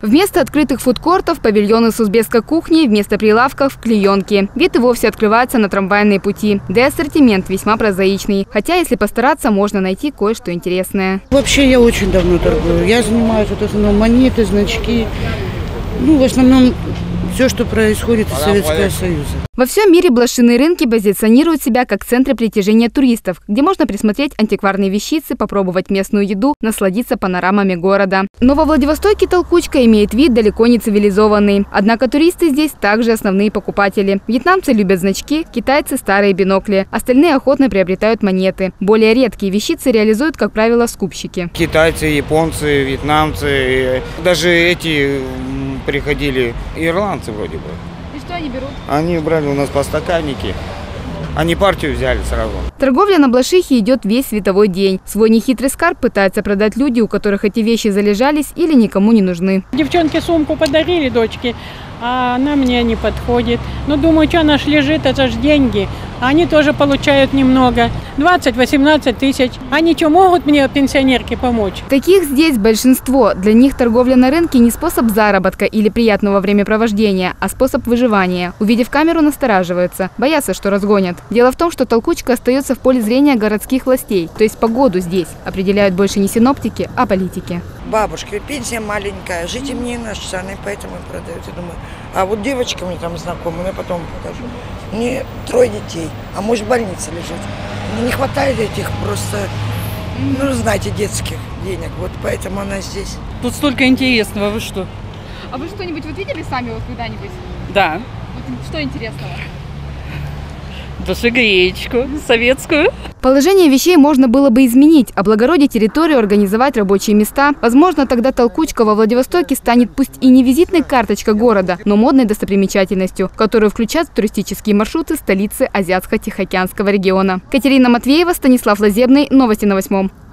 Вместо открытых фудкортов – павильоны с узбекской кухней, вместо прилавков – клеенки. Вид и вовсе открывается на трамвайные пути. Да и ассортимент весьма прозаичный. Хотя, если постараться, можно найти кое-что интересное. Вообще я очень давно торгую. Я занимаюсь в основном монеты, значки. В основном все, что происходит из Советского Союза. Во всем мире блошиные рынки позиционируют себя как центры притяжения туристов, где можно присмотреть антикварные вещицы, попробовать местную еду, насладиться панорамами города. Но во Владивостоке толкучка имеет вид далеко не цивилизованный. Однако туристы здесь также основные покупатели. Вьетнамцы любят значки, китайцы – старые бинокли. Остальные охотно приобретают монеты. Более редкие вещицы реализуют, как правило, скупщики. Китайцы, японцы, вьетнамцы, даже эти приходили, ирландцы вроде бы. И что они берут? Они брали у нас по стаканнике. Они партию взяли сразу. Торговля на Блошихе идет весь световой день. Свой нехитрый скарб пытаются продать люди, у которых эти вещи залежались или никому не нужны. Девчонке сумку подарили, дочке, а она мне не подходит. Думаю, что она ж лежит, это же деньги. Они тоже получают немного. 20-18 тысяч. Они что, могут мне, пенсионерке, помочь? Таких здесь большинство. Для них торговля на рынке не способ заработка или приятного времяпровождения, а способ выживания. Увидев камеру, настораживаются. Боятся, что разгонят. Дело в том, что толкучка остается в поле зрения городских властей. То есть погоду здесь определяют больше не синоптики, а политики. Бабушка, пенсия маленькая, жить им не на что, они поэтому и продают. Я думаю, а вот девочка мне там знакомая, я потом покажу. Мне 3 детей, а муж в больнице лежит. Мне не хватает этих просто, знаете, детских денег. Вот поэтому она здесь. Тут столько интересного, вы что? А вы что-нибудь видели сами когда-нибудь? Да. Что интересного? Душегреечку советскую. Положение вещей можно было бы изменить, облагородить территорию, организовать рабочие места. Возможно, тогда толкучка во Владивостоке станет пусть и не визитной карточкой города, но модной достопримечательностью, в которую включат туристические маршруты столицы Азиатско-Тихоокеанского региона. Катерина Матвеева, Станислав Лазебный. Новости на 8.